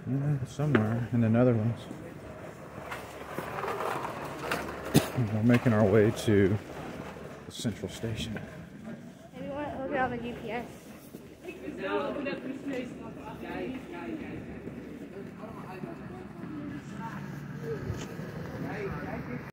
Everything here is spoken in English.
Somewhere in the Netherlands. We're making our way to the central station. Maybe you want to look it on the GPS.